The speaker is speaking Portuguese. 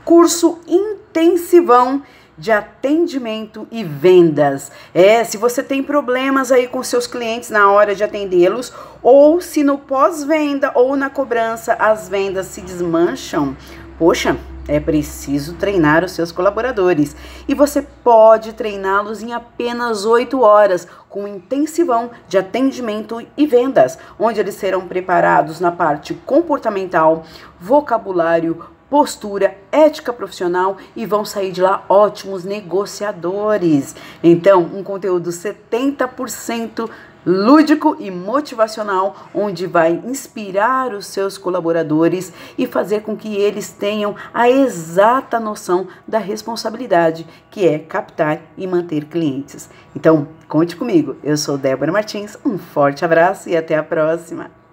curso intensivão de atendimento e vendas. Se você tem problemas aí com seus clientes na hora de atendê-los, ou se no pós-venda ou na cobrança as vendas se desmancham, poxa, é preciso treinar os seus colaboradores. E você pode treiná-los em apenas 8 horas, com um intensivão de atendimento e vendas, onde eles serão preparados na parte comportamental, vocabulário, postura, ética profissional e vão sair de lá ótimos negociadores. Então, um conteúdo 70% lúdico e motivacional, onde vai inspirar os seus colaboradores e fazer com que eles tenham a exata noção da responsabilidade que é captar e manter clientes. Então, conte comigo. Eu sou Débora Martins, um forte abraço e até a próxima.